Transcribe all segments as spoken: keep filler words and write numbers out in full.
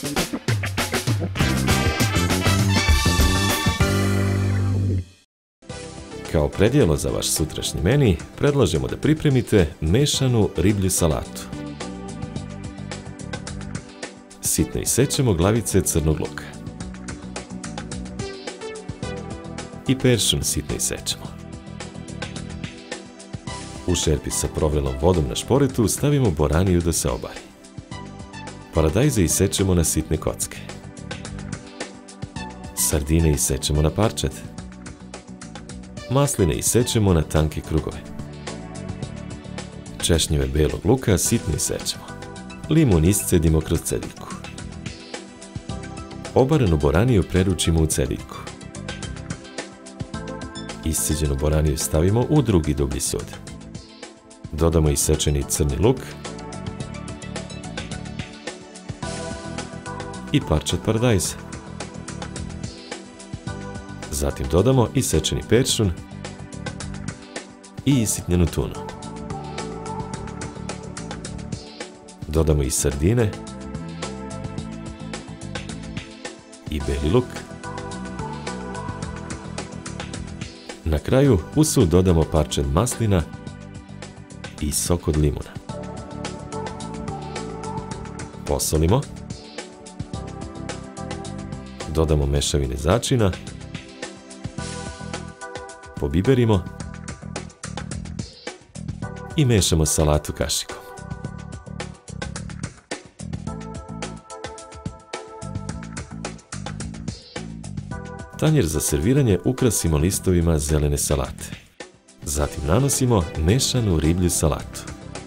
Kao predjelo za vaš sutrašnji meni predlažemo da pripremite mešanu riblju salatu. Sitno isečemo glavice crnog luka. I peršun sitno isečemo. U šerpi sa provrelom vodom na šporetu stavimo boraniju da se obari. Paradajze isečemo na sitne kocke. Sardine isečemo na parčad. Masline isečemo na tanke krugove. Češnjeve belog luka sitno isečemo. Limun iscedimo kroz cediljku. Obaranu boraniju preručimo u cediljku. Isceđenu boraniju stavimo u drugi dublji sud. Dodamo isečeni crni luk i parčad paradajza. Zatim dodamo isečeni peršun i isitnjenu tunu. Dodamo i sardine i beli luk. Na kraju u sud dodamo parčad maslina i sok od limuna. Posolimo. Dodamo mešavine začina. Pobiberimo i mešamo salatu kašikom. Tanjer za serviranje ukrasimo listovima zelene salate. Zatim nanosimo mešanu riblju salatu.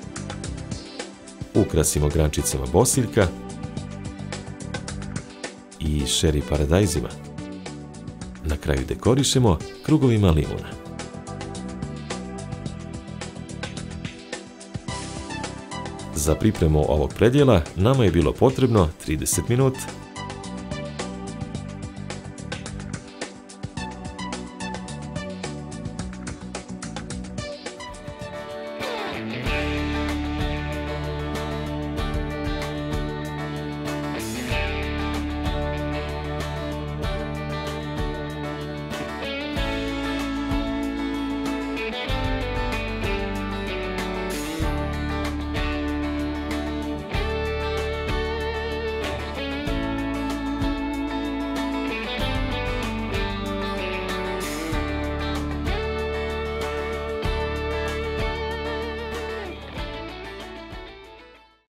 Ukrasimo grančicama bosiljka i šeri paradajzima. Na kraju dekorišemo krugovima limuna. Za pripremu ovog predjela nama je bilo potrebno trideset minuta.